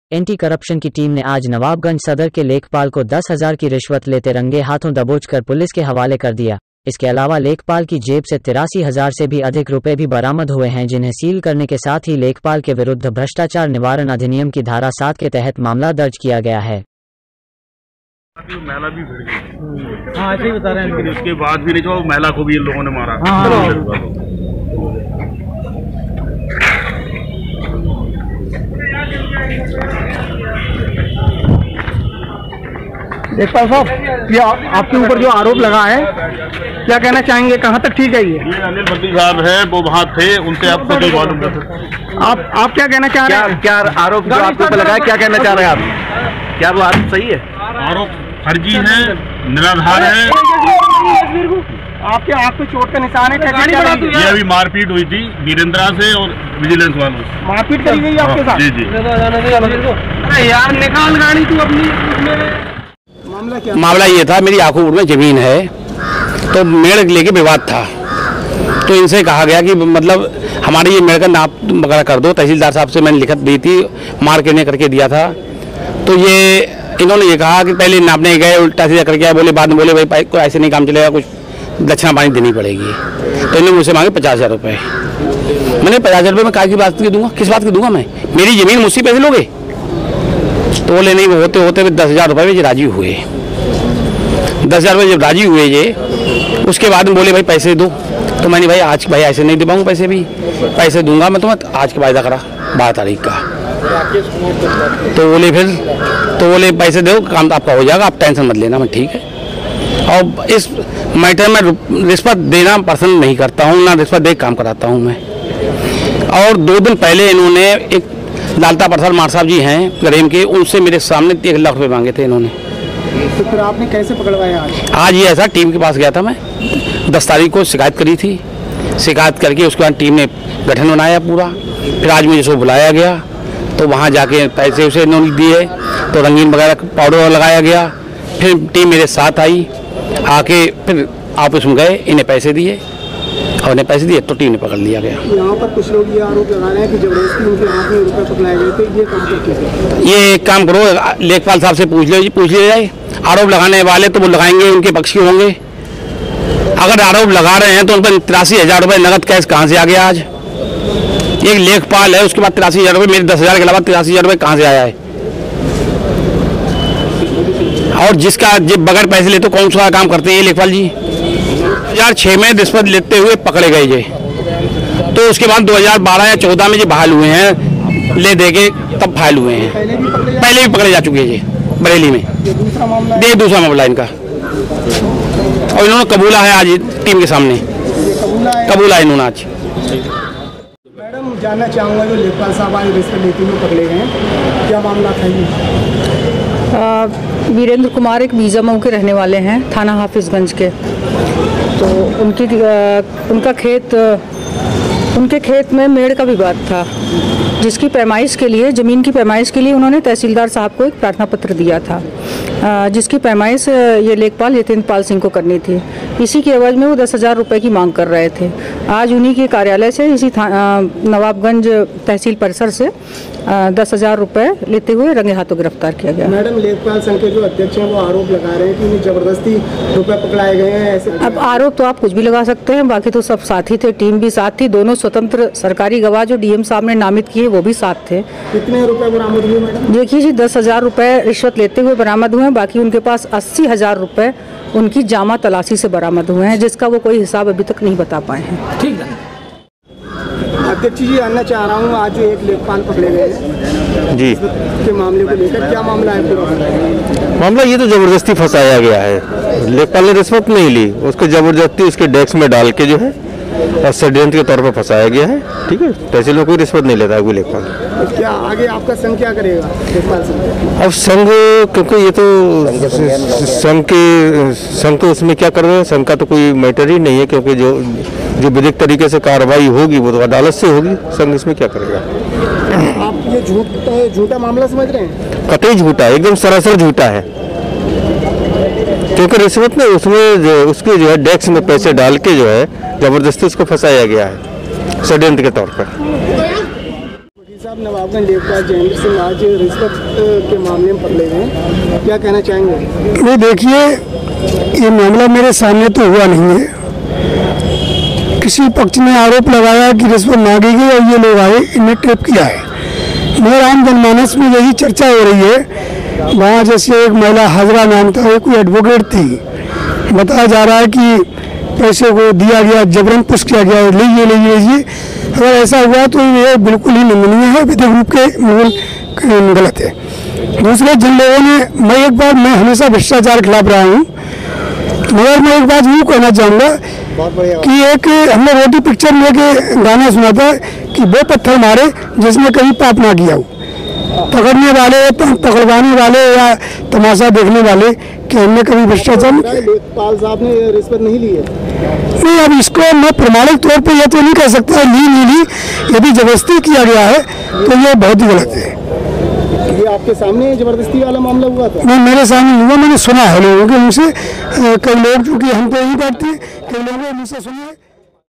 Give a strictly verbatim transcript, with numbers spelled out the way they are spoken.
Anti corruption की team ने आज नवाबगंज सदर के लेखपाल को दस हजार की रिश्वत लेते रंगे हाथों दबोचकर पुलिस के हवाले कर दिया। इसके अलावा लेखपाल की जेब से तिरासी हजार से भी अधिक रुपए भी बरामद हुए हैं, जिन्हें सील करने के साथ ही लेखपाल के विरुद्ध भ्रष्टाचार निवारण अधिनियम की धारा सात के तहत मामला दर्ज किया गया है। महिला भी भिड़ गई। हाँ ऐसे ही बता रहे हैं। उसके बाद भी नहीं जो महिला को भी इन लोगों ने मारा। हाँ। लेखपाल साहब, ये आपके ऊपर जो आरोप लगा है, क्या कहना चाहेंगे, कहाँ तक ठीक है ये? ये अनिल भट्टी साहब है, वो वहाँ थे, उनसे आपको कोई मालूम नहीं। आप आप क्या कहना चाह रहे हैं? क्या आरोप जो आपके ऊपर लगा है, क्या कहना चाह रहे हैं आप? क्या वो आरोप सही है? आरोप फर्जी है, निराधार है। आपके आँख पे चोट का निशान है, कैसे? ये अभी मारपीट हुई थी वीरेंद्रा से और विजिलेंस वालों से। मारपीट करी गई आपके साथ? जी जी। अरे यार निकाल गाड़ी तू अपनी। मामला क्या? मामला ये था, मेरी आखूपुर में जमीन है, तो मेड़ लेके विवाद था। तो इनसे कहा गया कि मतलब हमारी ये मेड़ का नाप वगैरह कर दो। तहसीलदार साहब से मैंने लिखत दी थी, मार के करके दिया था। तो ये इन्होंने ये कहा कि पहले नापने गए, उल्टा सीधा करके आए, बोले बाद में बोले भाई कोई ऐसे नहीं काम चलेगा, कुछ दक्षिणा पानी देनी पड़ेगी। तो इन्होंने मुझसे मांगे पचास हजार रुपये। मैंने पचास हजार रुपये में काय की बात की दूंगा, किस बात की दूंगा मैं? मेरी जमीन मुझसे पैसे लोगे? तो बोले नहीं, होते होते दस हजार रुपये में राजी हुए। दस हजार रुपये जब राजी हुए ये, उसके बाद में बोले भाई पैसे दो। तो मैंने भाई आज भाई ऐसे नहीं दे पाऊंगा पैसे, भी पैसे दूंगा मैं तुम्हें। आज का वायदा करा बारह तारीख का। तो बोले फिर तो बोले पैसे दो, काम आपका हो जाएगा, आप टेंशन मत लेना। मैं ठीक है। और इस मैटर में रिश्वत देना पसंद नहीं करता हूँ, ना रिश्वत दे काम कराता हूँ मैं। और दो दिन पहले इन्होंने एक लालता प्रसाद मार साहब जी हैं गरेम के, उनसे मेरे सामने एक लाख रुपए मांगे थे इन्होंने। तो फिर आपने कैसे पकड़वाया आज? आज ये ऐसा टीम के पास गया था मैं, दस तारीख को शिकायत करी थी। शिकायत करके उसके बाद टीम ने गठन बनाया पूरा। फिर आज मुझे सो बुलाया गया, तो वहाँ जाके पैसे उसे इन्होंने दिए, तो रंगीन वगैरह पाउडर लगाया गया। फिर टीम मेरे साथ आई, आके फिर ऑफिस में गए, इन्हें पैसे दिए और उन्हें पैसे दिए तो टीम ने पकड़ लिया गया। यहाँ पर कुछ लोग ये आरोप लगा रहे हैं कि जबरदस्ती उनके हाथ में रुपए पकड़ाए गए थे, ये काम करके। ये एक काम करो, लेखपाल साहब से पूछ लो, पूछ लिया जाए। आरोप लगाने वाले तो वो लगाएंगे, उनके पक्ष के होंगे। अगर आरोप लगा रहे हैं तो उन पर तिरासी हजार रुपये नगद कैश कहाँ से आ गया? आज एक लेखपाल है, उसके बाद तिरासी हजार रुपये, मेरे दस हजार के अलावा तिरासी हजार रुपये कहाँ से आया है? और जिसका जब बगैर पैसे ले तो कौन सा काम करते हैं ये लेखपाल जी? दो हजार छह में रिश्वत लेते हुए पकड़े गए ये, तो उसके बाद दो हजार बारह या चौदह में ये बहाल हुए हैं, ले दे के तब फाइल हुए हैं। पहले भी पकड़े जा चुके हैं ये बरेली में। ये दूसरा मामला इनका, और इन्होंने कबूला है आज टीम के सामने, कबूला है इन्होंने आज। मैडम जानना चाहूँगा, जो लेखपाल साहब आज रिश्वत लेते हुए पकड़े गए, क्या मामला था ये? वीरेंद्र कुमार एक वीज़ा मऊ के रहने वाले हैं, थाना हाफिजगंज के। तो उनकी उनका खेत उनके खेत में मेड़ का विवाद था, जिसकी पैमाइश के लिए, ज़मीन की पैमाइश के लिए उन्होंने तहसीलदार साहब को एक प्रार्थना पत्र दिया था, जिसकी पैमाइश ये लेखपाल यतीन्द्र पाल सिंह को करनी थी। इसी के एवज में वो दस हज़ार रुपये की मांग कर रहे थे। आज उन्हीं के कार्यालय से, इसी नवाबगंज तहसील परिसर से दस हज़ार रुपये लेते हुए रंगे हाथों गिरफ्तार किया गया। मैडम, लेखपाल संघ के जो अध्यक्ष हैं वो आरोप लगा रहे हैं कि उन्हें जबरदस्ती रुपये पकड़ाए गए हैं, ऐसे। अब आरोप तो आप कुछ भी लगा सकते हैं, बाकी तो सब साथी थे, टीम भी साथ थी। दोनों स्वतंत्र सरकारी गवाह जो डीएम साहब ने नामित किए वो भी साथ थे। कितने रुपए बरामद हुए मैडम? देखिए जी, दस हजार रुपये रिश्वत लेते हुए बरामद हुए हैं, बाकी उनके पास अस्सी हजार रुपये उनकी जामा तलाशी से बरामद हुए हैं, जिसका वो कोई हिसाब अभी तक नहीं बता पाए हैं। ठीक है अध्यक्ष जी, जानना चाह रहा हूँ, आज जो एक लेखपाल पकड़े गए हैं जी के मामले को लेकर क्या मामला है पूरा? मामला ये तो जबरदस्ती फंसाया गया है। लेखपाल ने रिश्वत नहीं ली, उसको जबरदस्ती उसके डेस्क में डाल के जो है और षड्यंत्र के तौर पर फंसाया गया है। ठीक है, तहसील में कोई रिश्वत नहीं लेता है कोई लेखपाल। तो क्या आगे आपका संघ क्या करेगा लेखपाल संघ? अब संघ, क्योंकि ये तो संघ के संघ तो उसमें क्या कर रहे हैं, संघ का तो कोई मैटर ही नहीं है, क्योंकि जो जो विधिक तरीके से कार्रवाई होगी वो तो अदालत से होगी। संघ इसमें क्या करेगा? आप ये झूठ झूठा मामला समझ रहे हैं? कतई झूठा है, एकदम सरासर झूठा है। क्योंकि रिश्वत में उसमें जो उसके जो है डेस्क में पैसे डाल के जो है जबरदस्ती उसको फंसाया गया है षड्यंत्र के तौर पर। साहब, नवाबगंज लेखपाल जयेंद्र सिंह आज रिश्वत के मामले में पकड़े गए हैं, क्या कहना चाहेंगे? नहीं, देखिए, ये मामला मेरे सामने तो हुआ नहीं है। किसी पक्ष ने आरोप लगाया कि रिश्वत मांगी गई और ये लोग आए, इन्हें ट्रैप किया है। मगर आम जनमानस में यही चर्चा हो रही है। वहाँ जैसे एक महिला हाजरा नाम था, कोई एडवोकेट थी, बताया जा रहा है कि पैसे को दिया गया, जबरन पुश किया गया, लीजिए लीजिए लीजिए। अगर ऐसा हुआ तो ये बिल्कुल ही निंदनीय है, विधिक रूप के मूल गलत है। दूसरे, जिन लोगों ने, मैं एक बार मैं हमेशा भ्रष्टाचार के खिलाफ रहा हूँ, मगर मैं एक बात यूँ कहना चाहूँगा कि एक हमने रोटी पिक्चर में एक गाना सुना था कि वो पत्थर मारे जिसने कभी पाप ना किया हो। पकड़ने वाले, पकड़वाने वाले या तमाशा देखने वाले कि हमने कभी भ्रष्टाचार नहीं किया। लेखपाल साहब ने रिश्वत नहीं ली है? नहीं, अब इसको मैं प्रमाणिक तौर पर यह तो नहीं कह सकता ली नहीं ली। यदि जबरदस्ती किया गया है तो ये बहुत ही गलत है। ये आपके सामने जबरदस्ती वाला मामला हुआ था? नहीं, मेरे सामने नहीं हुआ, मैंने सुना है लोगों के मुझसे। कई लोग, चूँकि हम तो यही बात थी, कई लोगों ने मुझसे सुना है।